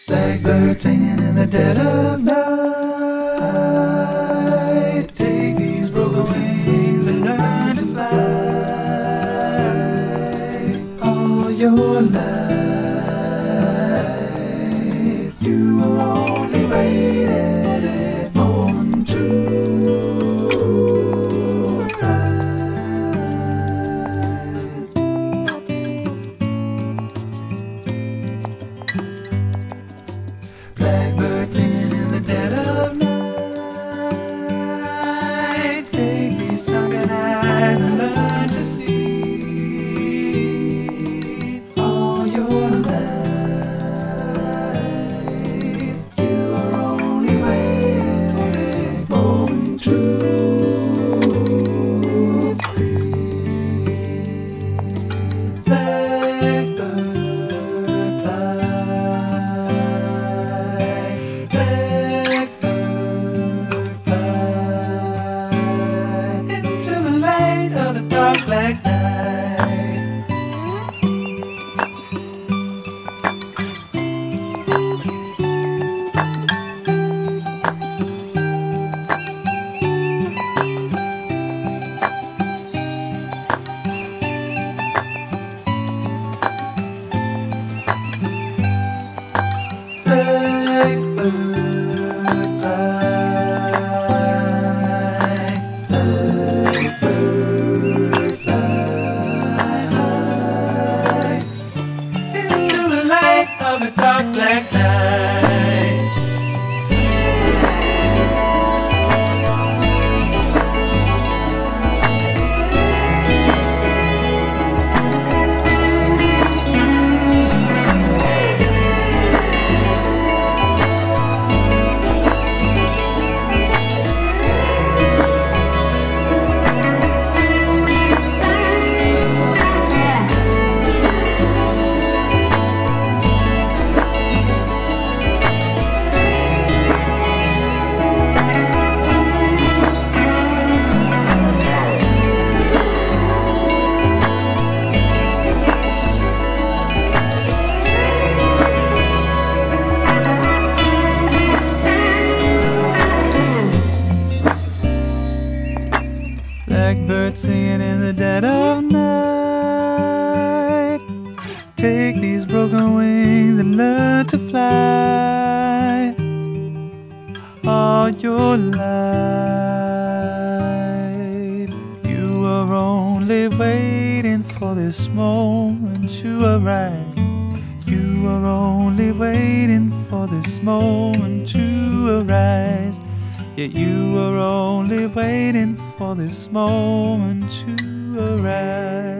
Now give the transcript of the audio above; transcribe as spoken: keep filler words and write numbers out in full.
Blackbird singing in the dead of night. Take these broken wings and learn to fly. All your life, you were only waiting for this moment to rise. Blackbird singing in the dead of night. Take these sunken eyes and learn to see. All your life, you are only waiting for this moment to breathe. Blackbird fly. Blackbird fly into the light of a dark black night. Blackbird fly. Blackbird fly into the light of a dark black night. Blackbird singing in the dead of night. Take these broken wings and learn to fly. All your life, you were only waiting for this moment to arise. You were only waiting for this moment to arise. Yet you were only waiting for this moment to arise.